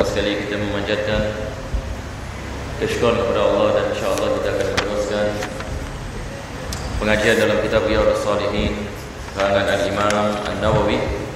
sekali kita memanjatkan kesyukuran kepada Allah, dan insya-Allah kita akan meneruskan pengajian dalam kitab Riyadhus Shalihin karangan Al-Imam An-Nawawi.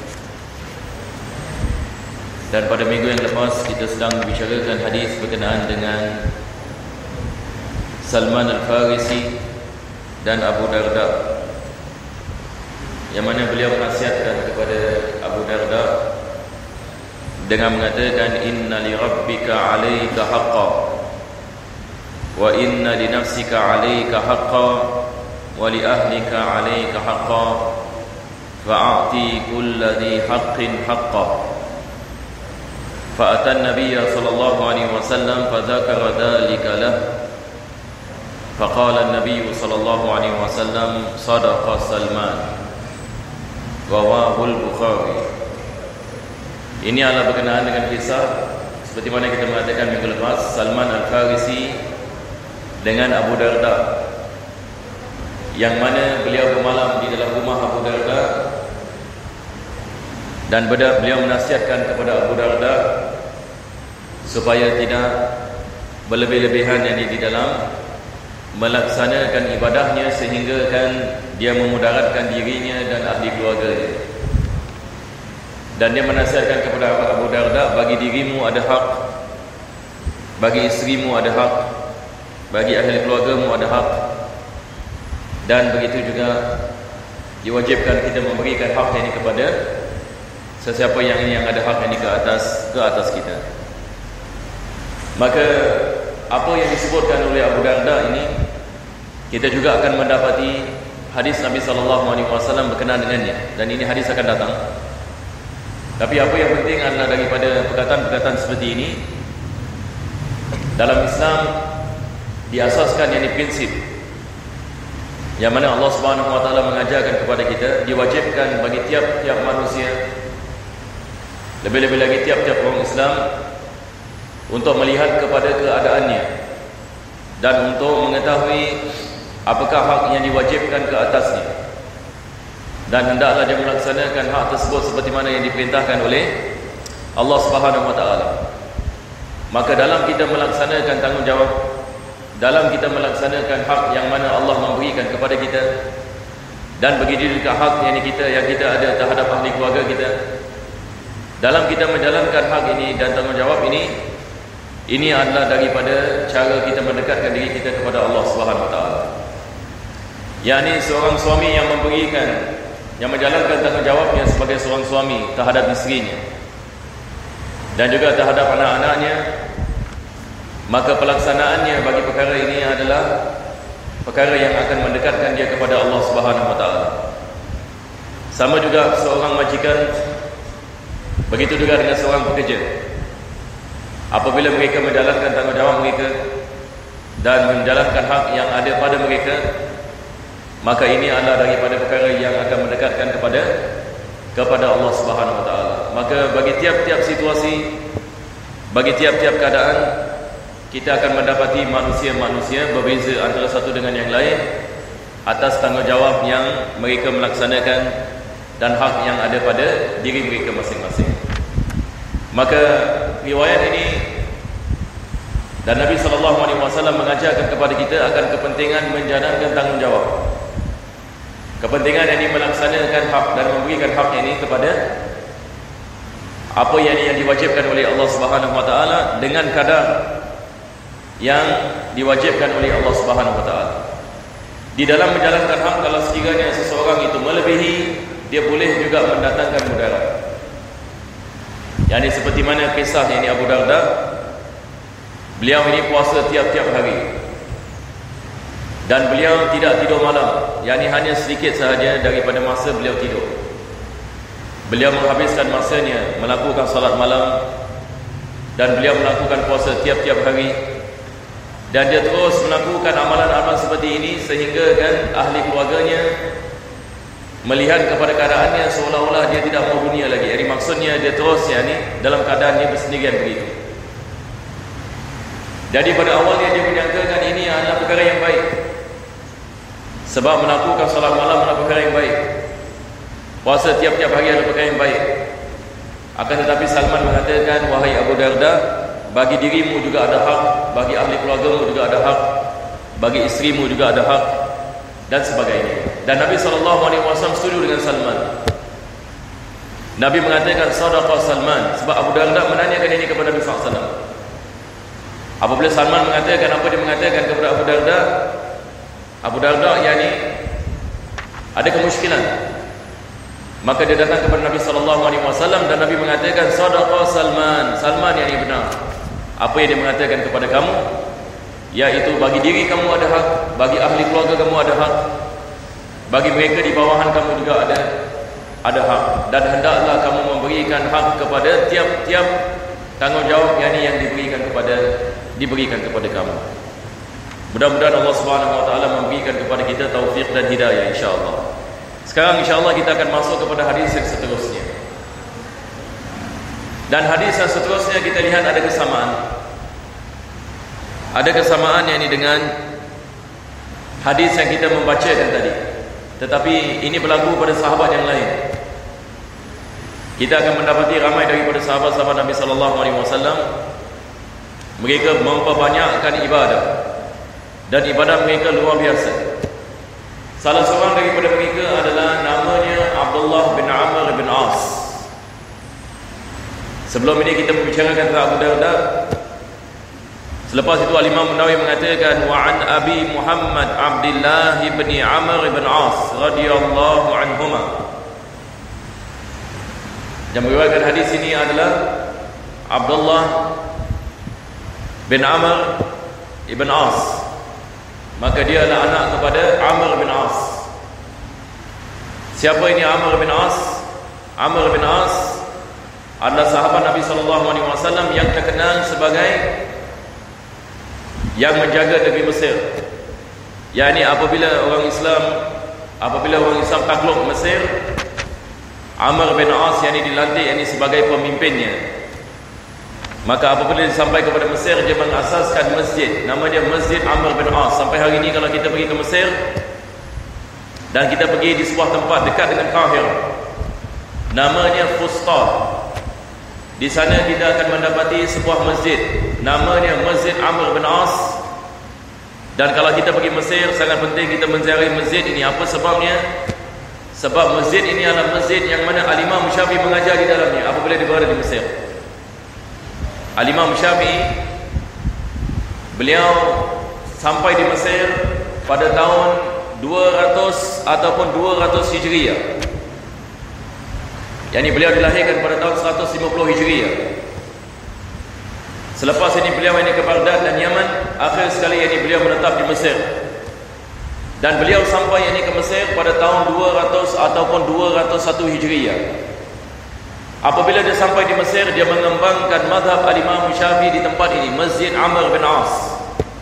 Dan pada minggu yang lepas kita sedang membicarakan hadis berkenaan dengan Salman Al-Farisi dan Abu Darda, yang mana beliau menasihatkan kepada Abu Darda dengan mengatakan, inna li rabbika 'alaika haqqan wa inna li nafsika 'alaika haqqan wa li ahlika 'alaika haqqan fa'ati kulli dhi haqqin haqqan. Fa'ata an-nabiy sallallahu alaihi wasallam fadzakara dhalika lahu faqala an-nabiy sallallahu alaihi wasallam sadaqa Salman rawahul Bukhari. Ini adalah berkenaan dengan kisah seperti mana kita mengatakan minggu lepas, Salman Al-Farisi dengan Abu Darda, yang mana beliau bermalam di dalam rumah Abu Darda, dan beliau menasihatkan kepada Abu Darda supaya tidak berlebih-lebihan yang di dalam melaksanakan ibadahnya, sehingga kan dia memudaratkan dirinya dan ahli keluarganya. Dan dia menasihatkan kepada Abu Darda, bagi dirimu ada hak, bagi isterimu ada hak, bagi ahli keluargamu ada hak, dan begitu juga diwajibkan kita memberikan hak ini kepada sesiapa yang ada hak ini ke atas kita. Maka apa yang disebutkan oleh Abu Darda ini, kita juga akan mendapati hadis Nabi SAW berkenaan dengannya, dan ini hadis akan datang. Tapi apa yang penting adalah daripada perkataan-perkataan seperti ini, dalam Islam diasaskan yakni prinsip yang mana Allah Subhanahu wa taala mengajarkan kepada kita, diwajibkan bagi tiap-tiap manusia, lebih-lebih lagi tiap-tiap orang Islam, untuk melihat kepada keadaannya dan untuk mengetahui apakah hak yang diwajibkan ke atasnya, dan hendaklah dia melaksanakan hak tersebut seperti mana yang diperintahkan oleh Allah Subhanahu wa taala. Maka dalam kita melaksanakan tanggungjawab, dalam kita melaksanakan hak yang mana Allah memberikan kepada kita, dan begitu juga hak yang kita ada terhadap ahli keluarga kita, dalam kita menjalankan hak ini dan tanggungjawab ini adalah daripada cara kita mendekatkan diri kita kepada Allah Subhanahu wa taala. Yakni seorang suami yang memberikan, yang menjalankan tanggungjawabnya sebagai seorang suami terhadap isterinya dan juga terhadap anak-anaknya, maka pelaksanaannya bagi perkara ini adalah perkara yang akan mendekatkan dia kepada Allah Subhanahu wa taala. Sama juga seorang majikan, begitu juga dengan seorang pekerja. Apabila mereka menjalankan tanggungjawab mereka dan menjalankan hak yang ada pada mereka, maka ini adalah daripada perkara yang akan mendekatkan kepada Allah Subhanahu wa taala. Maka bagi tiap-tiap situasi, bagi tiap-tiap keadaan, kita akan mendapati manusia-manusia berbeza antara satu dengan yang lain atas tanggungjawab yang mereka melaksanakan dan hak yang ada pada diri mereka masing-masing. Maka riwayat ini dan Nabi SAW mengajarkan kepada kita akan kepentingan menjalankan tanggungjawab, kepentingan yang melaksanakan hak dan memberikan hak ini kepada apa yang diwajibkan oleh Allah Subhanahu wa taala dengan kadar yang diwajibkan oleh Allah Subhanahu wa taala. Di dalam menjalankan hak, kalau sekiranya seseorang itu melebihi, dia boleh juga mendatangkan mudarat. Yani seperti mana kisah ini Abu Darda, beliau ini puasa tiap-tiap hari dan beliau tidak tidur malam, yakni hanya sedikit sahaja daripada masa beliau tidur. Beliau menghabiskan masanya melakukan salat malam, dan beliau melakukan puasa tiap-tiap hari, dan dia terus melakukan amalan-amalan seperti ini sehingga kan ahli keluarganya melihat kepada keadaannya seolah-olah dia tidak mau dunia lagi. Jadi maksudnya dia terus dalam keadaan dia bersendirian begitu. Jadi pada awalnya dia menyangkakan ini adalah perkara yang baik, sebab melakukan salat malam adalah perkara yang baik, puasa tiap-tiap hari adalah perkara yang baik. Akan tetapi Salman mengatakan, wahai Abu Darda, bagi dirimu juga ada hak, bagi ahli keluargamu juga ada hak, bagi isterimu juga ada hak, dan sebagainya. Dan Nabi SAW setuju dengan Salman. Nabi mengatakan sadaqah Salman, sebab Abu Darda menanyakan ini kepada Nabi SAW. Apabila Salman mengatakan apa dia mengatakan kepada Abu Darda, Abu Darda yakni ada kemusykilan, maka dia datang kepada Nabi SAW dan Nabi mengatakan sadaqah Salman, Salman yang benar. Apa yang dia mengatakan kepada kamu, yaitu bagi diri kamu ada hak, bagi ahli keluarga kamu ada hak, bagi mereka di bawahan kamu juga ada hak, dan hendaklah kamu memberikan hak kepada tiap-tiap tanggungjawab yang diberikan kepada kamu. Mudah-mudahan Allah Subhanahu wa taala memberikan kepada kita taufik dan hidayah insya-Allah. Sekarang insya-Allah kita akan masuk kepada hadis yang seterusnya. Dan hadis yang seterusnya kita lihat ada kesamaan. Ada kesamaan yakni dengan hadis yang kita membacakan tadi. Tetapi ini berlaku pada sahabat yang lain. Kita akan mendapati ramai daripada sahabat-sahabat Nabi sallallahu alaihi wasallam mereka memperbanyakkan ibadah, dan ibadah mereka luar biasa. Salah seorang daripada mereka adalah namanya Abdullah bin Amr bin As. Sebelum ini kita membicarakan tentang Abu Darda. Selepas itu Al-Imam Nawawi mengatakan wa an Abi Muhammad Abdullah bin Amr bin As radhiyallahu anhuma. Yang meriwayatkan hadis ini adalah Abdullah bin Amr ibn As. Maka dia adalah anak kepada Amr bin As. Siapa ini Amr bin As? Amr bin As adalah sahabat Nabi SAW yang terkenal sebagai yang menjaga negeri Mesir. Yakni apabila orang Islam takluk Mesir, Amr bin As yang dilantik sebagai pemimpinnya. Maka apabila sampai kepada Mesir, dia mengasaskan masjid, nama dia Masjid Amr bin As. Sampai hari ini kalau kita pergi ke Mesir dan kita pergi di sebuah tempat dekat dengan Kahir, namanya Fustat, di sana kita akan mendapati sebuah masjid, namanya Masjid Amr bin As. Dan kalau kita pergi Mesir, sangat penting kita menziarahi masjid ini. Apa sebabnya? Sebab masjid ini adalah masjid yang mana Al-Imam Syafi'i mengajar di dalamnya apabila dia berada di Mesir. Al-Imam Syafi'i, beliau sampai di Mesir pada tahun 200 ataupun 200 Hijriah. Yani beliau dilahirkan pada tahun 150 Hijriah. Selepas ini beliau ke Baghdad dan Yaman. Akhir sekali beliau menetap di Mesir. Dan beliau sampai ke Mesir pada tahun 200 ataupun 201 Hijriah. Apabila dia sampai di Mesir, dia mengembangkan mazhab Al-Imam Syafi'i di tempat ini, Masjid Amr bin As.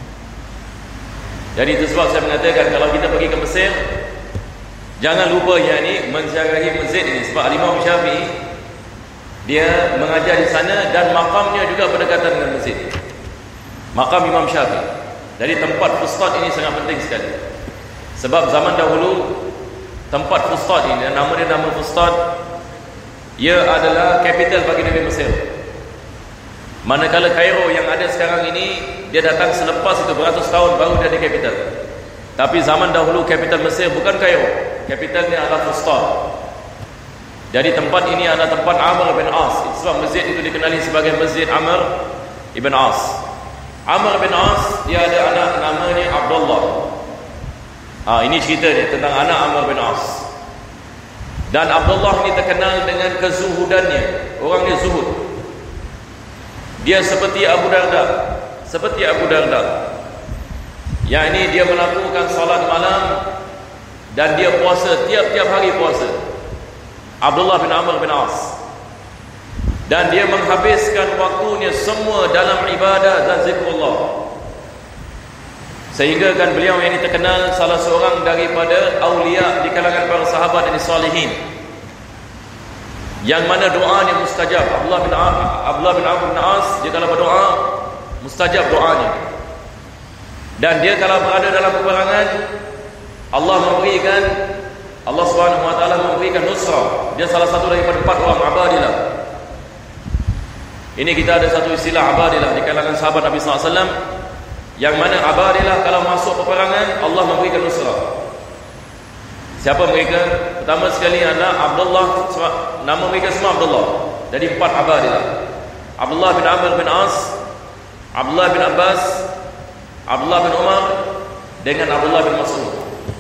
Jadi itu sebab saya mengatakan kalau kita pergi ke Mesir, jangan lupa menziarahi masjid ini. Sebab Al-Imam Syafi'i dia mengajar di sana dan makamnya juga berdekatan dengan masjid. Makam Imam Syafi'i. Jadi tempat Fustat ini sangat penting sekali. Sebab zaman dahulu tempat Fustat ini, nama dia nama Fustat, ia adalah kapital bagi negeri Mesir. Manakala Kairo yang ada sekarang ini, dia datang selepas itu beratus tahun baru dia ada kapital. Tapi zaman dahulu kapital Mesir bukan Kairo, kapitalnya adalah Fustat. Jadi tempat ini adalah tempat Amr bin As. Sebab masjid itu dikenali sebagai Masjid Amr ibn As. Amr bin As, dia ada anak namanya Abdullah. Ini cerita dia tentang anak Amr bin As. Dan Abdullah ini terkenal dengan kezuhudannya. Orang dia zuhud. Dia seperti Abu Darda. Yang ini dia melakukan salat malam dan dia puasa tiap-tiap hari puasa. Abdullah bin Amr bin As. Dan dia menghabiskan waktunya semua dalam ibadah dan zikrullah. Sehingga kan beliau yang terkenal salah seorang daripada awliya di kalangan para sahabat dan salihin, yang mana doanya mustajab. Abdullah bin Amr bin As, dia kalau berdoa mustajab doanya. Dan dia kalau berada dalam peperangan, Allah Subhanahu wa taala memberikan nusrah. Dia salah satu daripada 4 orang abadilah Ini kita ada satu istilah abadilah di kalangan sahabat Nabi SAW, yang mana abadilah kalau masuk peperangan Allah memberikan nusrah. Siapa mereka? Pertama sekali adalah Abdullah, nama mereka semua Abdullah. Jadi 4 abadilah. Abdullah bin Amr bin As, Abdullah bin Abbas, Abdullah bin Umar dengan Abdullah bin Mas'ud.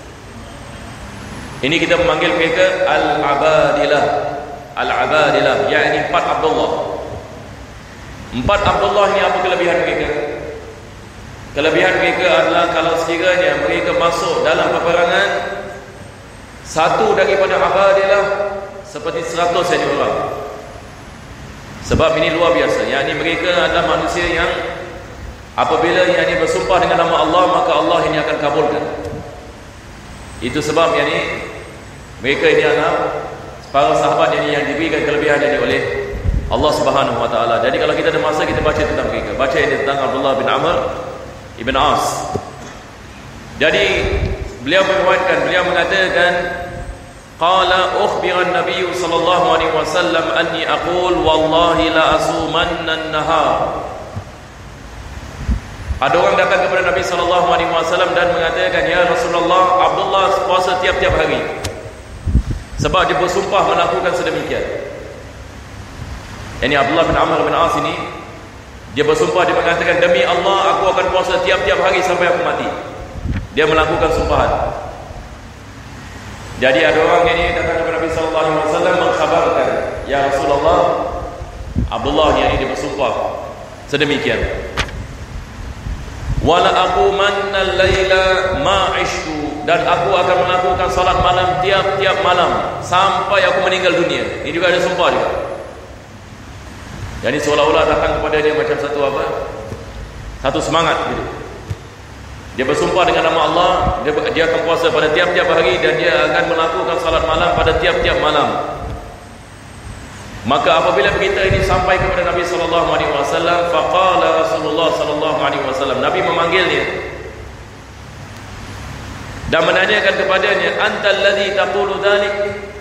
Ini kita memanggil mereka Al-Abadilah. Al-Abadilah, yakni 4 Abdullah. 4 Abdullah ini apa kelebihan mereka? Kelebihan mereka adalah kalau sekiranya mereka masuk dalam peperangan, satu daripada Abadilah seperti 100 yang orang. Sebab ini luar biasa. Yakni mereka adalah manusia yang apabila yakni bersumpah dengan nama Allah, maka Allah ini akan kabulkan. Itu sebab yakni mereka ini adalah para sahabat yang diberikan kelebihan ini oleh Allah Subhanahu wa taala. Jadi kalau kita ada masa, kita baca tentang mereka. Baca ini tentang Abdullah bin Amr ibn As. Jadi beliau meriwayatkan, beliau mengatakan, qala ukhbira an-nabiy sallallahu alaihi wasallam anni aqul wallahi la asumanna an-nahar. Ada orang datang kepada Nabi sallallahu alaihi wasallam dan mengatakan, ya Rasulullah, Abdullah puasa tiap-tiap hari. Sebab dia bersumpah melakukan sedemikian. Ini Abdullah bin Amr bin As ini, dia bersumpah, dia mengatakan, demi Allah aku akan puasa tiap-tiap hari sampai aku mati. Dia melakukan sumpahan. Jadi ada orang ini datang kepada Nabi sallallahu alaihi wasallam mengkhabarkan, ya Rasulullah, Abdullah yang ini bersumpah sedemikian. Wala aqumanna al-laila ma 'ishtu, dan aku akan melakukan salat malam tiap-tiap malam sampai aku meninggal dunia. Ini juga ada sumpah juga. Jadi seolah-olah datang kepada dia macam satu apa? Satu semangat gitu. Dia bersumpah dengan nama Allah, dia akan puasa pada tiap-tiap hari dan dia akan melakukan salat malam pada tiap-tiap malam. Maka apabila berita ini sampai kepada Nabi sallallahu alaihi wasallam, faqala Rasulullah sallallahu alaihi wasallam, Nabi memanggilnya dan menanyakan kepadanya, antal ladzi taqulu dzalik?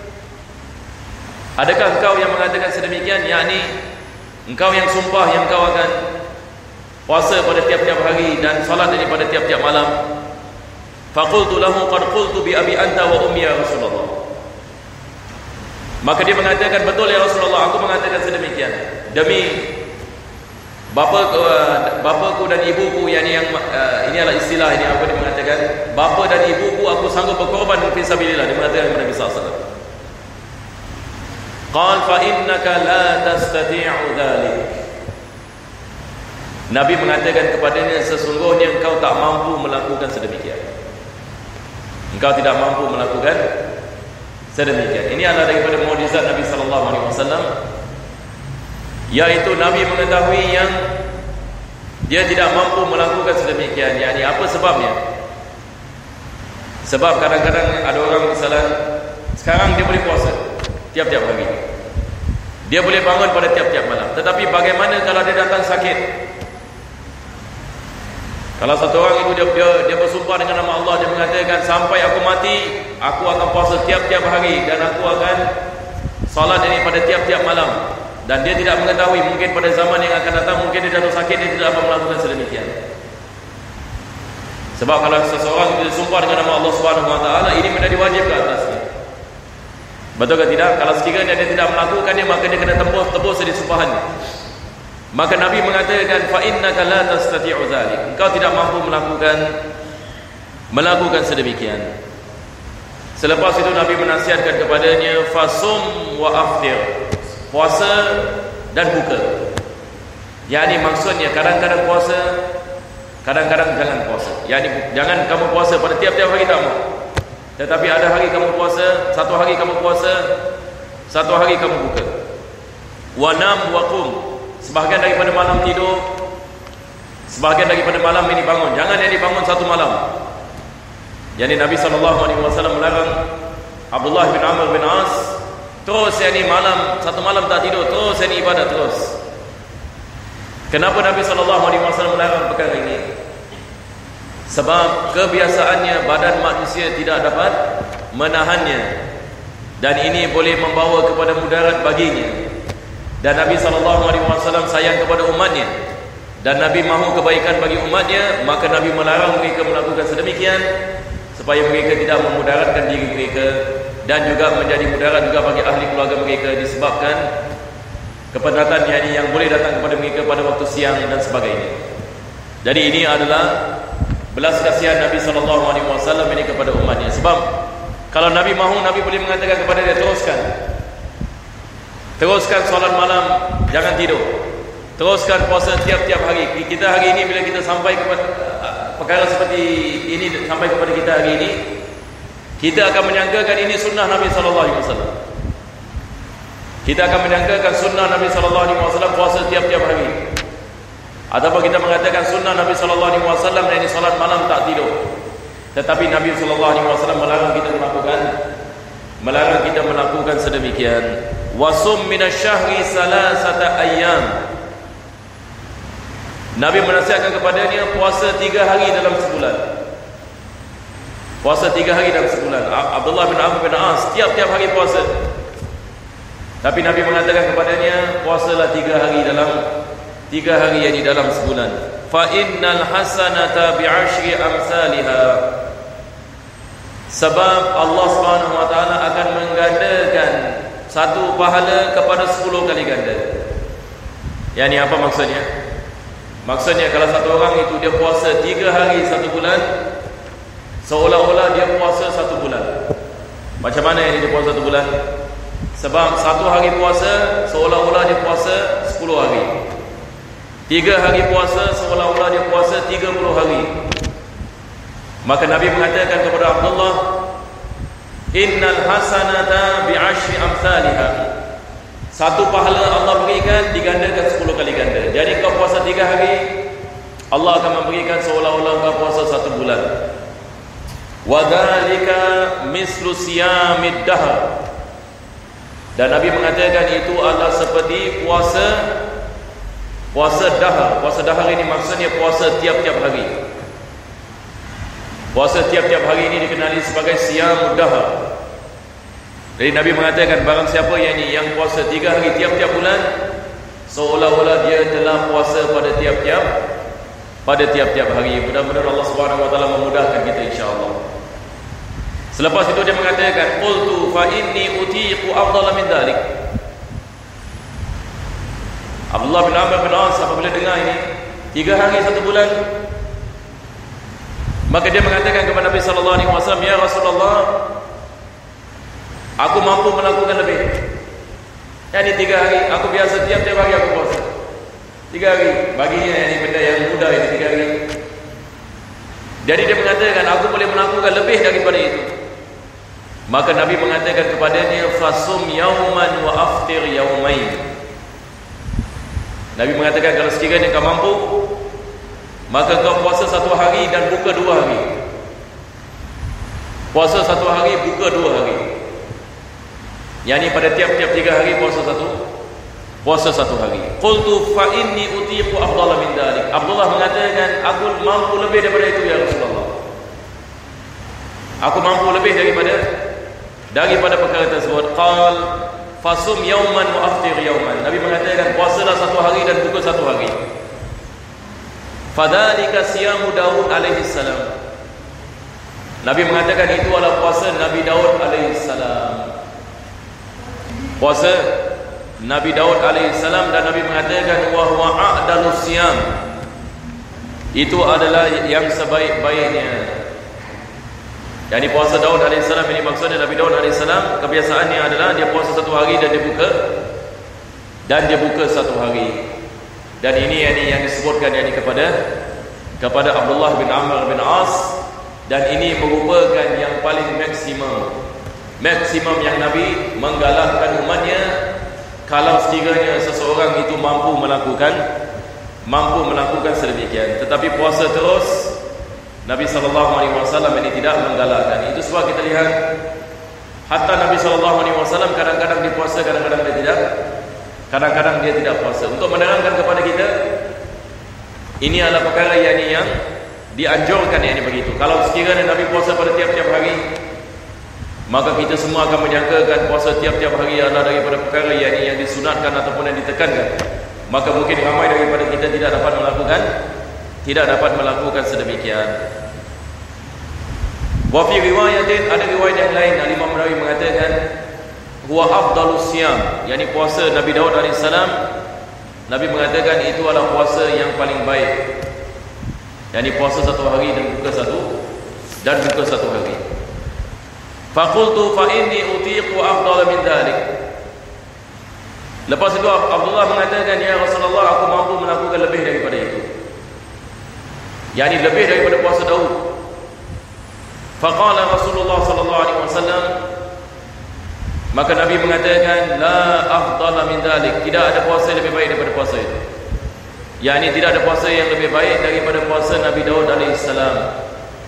Adakah engkau yang mengatakan sedemikian, yakni engkau yang sumpah yang kau akan puasa pada tiap-tiap hari dan salat ini pada tiap-tiap malam? Faqultu lahu qad qultu bi abi anta wa ummi ya Rasulullah. Maka dia mengatakan, betul ya Rasulullah, aku mengatakan sedemikian demi bapaku dan ibuku, yakni yang ini adalah istilah ini, apa dia mengatakan, bapa dan ibuku aku sanggup berkorban fi sabilillah. Dia mengatakan kepada Nabi sallallahu alaihi wasallam, qal fa innaka la tastati'u dzalik. Nabi mengatakan kepadanya, sesungguhnya engkau tak mampu melakukan sedemikian. Engkau tidak mampu melakukan sedemikian. Ini adalah daripada mukjizat Nabi sallallahu alaihi wasallam, yaitu Nabi mengetahui yang dia tidak mampu melakukan sedemikian. Yani apa sebabnya? Sebab kadang-kadang ada orang misalnya sekarang dia boleh puasa tiap-tiap hari, dia boleh bangun pada tiap-tiap malam, tetapi bagaimana kalau dia datang sakit? Kalau satu orang itu dia bersumpah dengan nama Allah, dia mengatakan, sampai aku mati aku akan puasa tiap-tiap hari dan aku akan salat ini pada tiap-tiap malam, dan dia tidak mengetahui mungkin pada zaman yang akan datang mungkin dia jatuh sakit, dia tidak akan melakukan sedemikian. Sebab kalau seseorang bersumpah dengan nama Allah Subhanahu wa taala, ini menjadi wajib ke atasnya. Betul ke tidak? Kalau sekiranya dia tidak melakukannya, maka dia kena tebus dari sumpahannya. Maka Nabi mengatakan, fa innaka la tastati'u dzalik. Engkau tidak mampu melakukan sedemikian. Selepas itu Nabi menasihatkan kepadanya, fasum wa aftir. Puasa dan buka. Yani maksudnya kadang-kadang puasa, kadang-kadang jangan puasa. Yani jangan kamu puasa pada tiap-tiap hari kamu. Tetapi ada hari kamu puasa, satu hari kamu puasa, satu hari kamu buka. Wa nam wa qum. Sebahagian daripada malam tidur, sebahagian daripada malam ini bangun. Jangan yang dibangun satu malam. Jadi Nabi SAW melarang Abdullah bin Amr bin As terus yang malam, satu malam tak tidur, terus yang ibadat terus. Kenapa Nabi SAW melarang perkara ini? Sebab kebiasaannya badan manusia tidak dapat menahannya, dan ini boleh membawa kepada mudarat baginya. dan Nabi SAW sayang kepada umatnya, dan Nabi mahu kebaikan bagi umatnya, maka Nabi melarang mereka melakukan sedemikian supaya mereka tidak memudaratkan diri mereka dan juga menjadi mudarat juga bagi ahli keluarga mereka disebabkan kepenatan yang boleh datang kepada mereka pada waktu siang dan sebagainya. Jadi ini adalah belas kasihan Nabi SAW ini kepada umatnya. Sebab kalau Nabi mahu, Nabi boleh mengatakan kepada dia, teruskan solat malam, jangan tidur, teruskan puasa tiap-tiap hari. Kita hari ini bila kita sampai kepada perkara seperti ini, sampai kepada kita hari ini, kita akan menyangkakan ini sunnah Nabi SAW. Kita akan menyangkakan sunnah Nabi SAW puasa tiap-tiap hari, ataupun kita mengatakan sunnah Nabi SAW ini salat malam tak tidur. Tetapi Nabi SAW melarang kita melakukan sedemikian. Wasum minasyahri salasata ayyam. Nabi menasihatkan kepadanya puasa 3 hari dalam sebulan. Puasa 3 hari dalam sebulan. Abdullah bin Amr bin As tiap-tiap hari puasa. Tapi Nabi mengatakan kepadanya, puasalah 3 hari yang di dalam sebulan. Fa innal hasanata bi'ashri amsalha. Sebab Allah Subhanahu wa taala akan menggandakan satu pahala kepada 10 kali ganda. Yang apa maksudnya? Maksudnya kalau satu orang itu dia puasa 3 hari 1 bulan, seolah-olah dia puasa 1 bulan. Macam mana ini dia puasa 1 bulan? Sebab 1 hari puasa seolah-olah dia puasa 10 hari. 3 hari puasa seolah-olah dia puasa 30 hari. Maka Nabi mengatakan kepada Abdullah, innal hasanata bi'ashri amsalha. Satu pahala Allah berikan digandakan 10 kali ganda. Jadi kau puasa 3 hari, Allah akan memberikan seolah-olah kau puasa 1 bulan. Wa dzalika mislu siyamid dahr. Dan Nabi mengatakan itu adalah seperti puasa dahar. Puasa dahar ini maksudnya puasa tiap-tiap hari. Puasa tiap-tiap hari ini dikenali sebagai siyamud dahar. Jadi Nabi mengatakan barang siapa yang puasa 3 hari tiap-tiap bulan, seolah-olah dia telah puasa pada tiap-tiap hari. Mudah-mudahan Allah Subhanahu wa taala memudahkan kita insya-Allah. Selepas itu dia mengatakan, qultu fa inni utiqu afdala min dhalik. Abdullah bin Amr bin As apabila dengar ini 3 hari 1 bulan, maka dia mengatakan kepada Nabi sallallahu alaihi wasallam, ya Rasulullah, aku mampu melakukan lebih. Ini 3 hari, aku biasa tiap-tiap hari aku puasa 3 hari. Baginya ini benda yang mudah, ini 3 hari. Jadi dia mengatakan aku boleh melakukan lebih daripada itu. Maka Nabi mengatakan kepadanya, fasum yauman wa aftir yaumain. Nabi mengatakan kalau sekiranya kau mampu, maka kau puasa 1 hari dan buka 2 hari. Puasa 1 hari, buka 2 hari. Yani pada tiap-tiap 3 hari puasa 1 hari. Qultu fa inni utiqu afdala min dhalik. Abdullah mengatakan aku mampu lebih daripada itu ya Rasulullah. Aku mampu lebih daripada perkara tersebut. Qal fasum yauman wa aftir yauman. Nabi mengatakan puasalah 1 hari dan buka 1 hari. Fadzalika siyamu Daud alaihi salam. Nabi mengatakan itu adalah puasa Nabi Daud alaihi salam. Puasa Nabi Daud alaihissalam. Dan Nabi mengatakan wa huwa a'dalus siyam. Itu adalah yang sebaik-baiknya. Yani puasa Daud alaihissalam ini maksudnya Nabi Daud alaihissalam kebiasaannya adalah dia puasa 1 hari dan dia buka 1 hari. Dan ini yang disebutkan kepada Abdullah bin Amr bin As, dan ini merupakan yang paling maksimum yang Nabi menggalakkan umatnya kalau sekiranya seseorang itu mampu melakukan sedemikian. Tetapi puasa terus Nabi SAW ini tidak menggalakkan. Itu sebab kita lihat hatta Nabi SAW kadang-kadang dia puasa, kadang-kadang dia tidak. Kadang-kadang dia tidak puasa. Untuk menerangkan kepada kita, ini adalah perkara yang dianjurkan begitu. Kalau sekiranya Nabi puasa pada tiap-tiap hari, maka kita semua akan menyangkakan puasa tiap-tiap hari adalah daripada perkara yang disunatkan ataupun yang ditekankan. Maka mungkin ramai daripada kita tidak dapat melakukan sedemikian. Wa fi riwayatin, ada riwayat yang lain Imam Nawawi mengatakan huwa afdalus siyam, yakni puasa Nabi Daud AS. Nabi mengatakan itu adalah puasa yang paling baik, yakni puasa satu hari dan buka satu hari. Faqultu fa inni utiqu afdal min dhalik. Lepas itu Abdullah mengatakan, ya Rasulullah, aku mampu melakukan lebih daripada itu, yakni lebih daripada puasa Daud. Faqala Rasulullah sallallahu alaihi wasallam, maka Nabi mengatakan, la afdala min dhalik, tidak ada puasa yang lebih baik daripada puasa itu, yakni tidak ada puasa yang lebih baik daripada puasa Nabi Daud alaihi salam.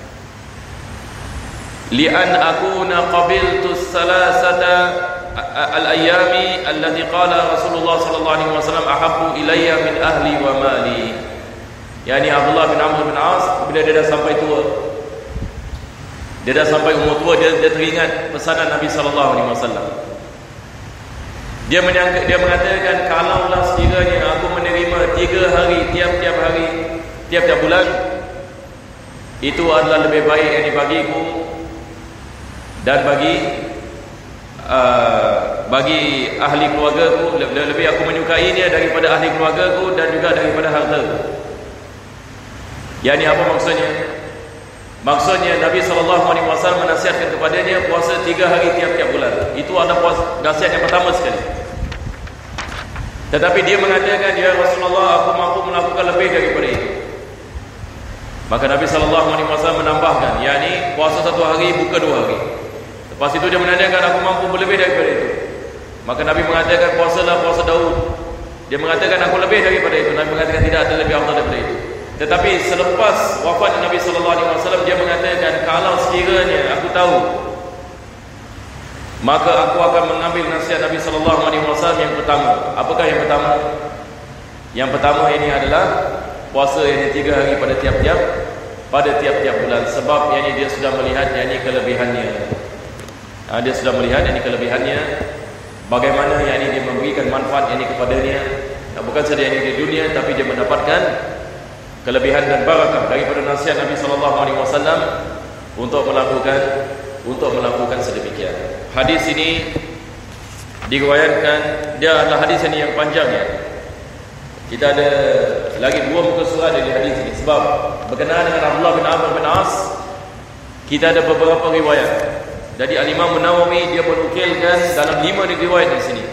Li'an akuna qabiltu salasata al-ayami allati qala Rasulullah sallallahu alaihi wasallam ahabbu ilayya min ahli wa mali. Yani Abdullah bin Amr bin As, bila dia dah sampai tua, dia dah sampai umur tua, dia teringat pesanan Nabi sallallahu alaihi wasallam. Dia mengatakan, kalaulah sekiranya aku menerima 3 hari tiap-tiap bulan, itu adalah lebih baik yang bagiku dan bagi ahli keluargaku, lebih aku menyukainya daripada ahli keluargaku dan juga daripada hartaku. Yani apa maksudnya? Maksudnya Nabi SAW menasihatkan kepadanya puasa 3 hari tiap-tiap bulan. Itu adalah nasihat yang pertama sekali. Tetapi dia mengatakan, ya Rasulullah, aku mampu melakukan lebih daripada itu. Maka Nabi SAW menambahkan, yakni puasa 1 hari, buka 2 hari. Lepas itu dia menandakan, aku mampu lebih daripada itu. Maka Nabi mengatakan, puasalah puasa Daud. Dia mengatakan, aku lebih daripada itu. Nabi mengatakan, tidak ada lebih afdal daripada itu. Tetapi selepas wafat Nabi SAW, dia mengatakan, kalau sekiranya aku tahu, maka aku akan mengambil nasihat Nabi SAW yang pertama. Apakah yang pertama? Yang pertama ini adalah puasa yang 3 hari pada tiap-tiap bulan. Sebab yang dia sudah melihat yang kelebihannya. Dia sudah melihat yang kelebihannya, bagaimana yang dia memberikan manfaat yang kepadanya, bukan saja yang di dunia, tapi dia mendapatkan kelebihan dan barakah daripada nasihat Nabi SAW untuk melakukan sedemikian. Hadis ini diriwayatkan, dia adalah hadis ini yang panjang ya. Kita ada lagi 2 muka surat dari hadis ini, sebab berkenaan dengan Abdullah bin Amr bin As, kita ada beberapa riwayat. Jadi Al-Imam Nawawi dia menukilkan dalam 5 riwayat di sini.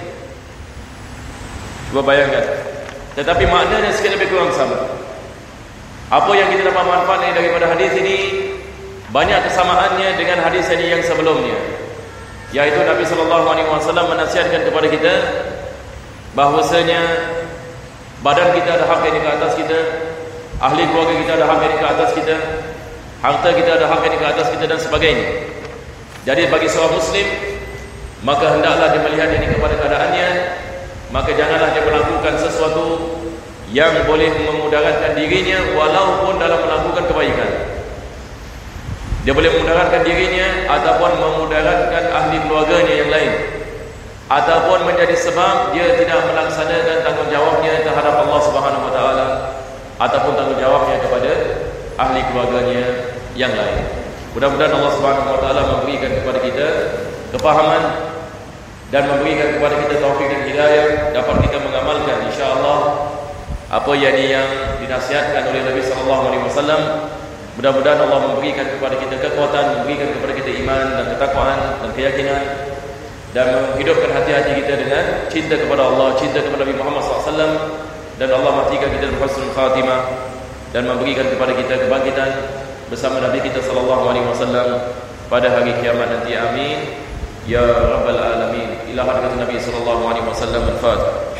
Cuba bayangkan. Tetapi maknanya sikit lebih kurang sama. Apa yang kita dapat manfaat daripada hadis ini, banyak kesamaannya dengan hadis ini yang sebelumnya, yaitu Nabi SAW menasihatkan kepada kita bahwasanya badan kita ada hak yang ke atas kita, ahli keluarga kita ada hak yang ke atas kita, harta kita ada hak yang ke atas kita, dan sebagainya. Jadi bagi seorang Muslim, maka hendaklah dia melihat ini kepada keadaannya, maka janganlah dia melakukan sesuatu yang boleh memudaratkan dirinya walaupun dalam melakukan kebaikan. Dia boleh memudaratkan dirinya ataupun memudaratkan ahli keluarganya yang lain, ataupun menjadi sebab dia tidak melaksanakan tanggungjawabnya terhadap Allah Subhanahu Wa Taala, ataupun tanggungjawabnya kepada ahli keluarganya yang lain. Mudah-mudahan Allah Subhanahu Wa Taala memberikan kepada kita kepahaman dan memberikan kepada kita taufik dan hidayah, dapat kita mengamalkan insya-Allah apa yang dinasihatkan oleh Nabi sallallahu alaihi wasallam. Mudah-mudahan Allah memberikan kepada kita kekuatan, memberikan kepada kita iman dan ketakwaan dan keyakinan, dan menghidupkan hati-hati kita dengan cinta kepada Allah, cinta kepada Nabi Muhammad SAW, dan Allah matikan kita dengan husnul khatimah, dan memberikan kepada kita kebangkitan bersama Nabi kita sallallahu alaihi wasallam pada hari kiamat nanti. Amin ya rabbal alamin. Ila hadratin Nabi sallallahu alaihi wasallam. Al-Fatihah.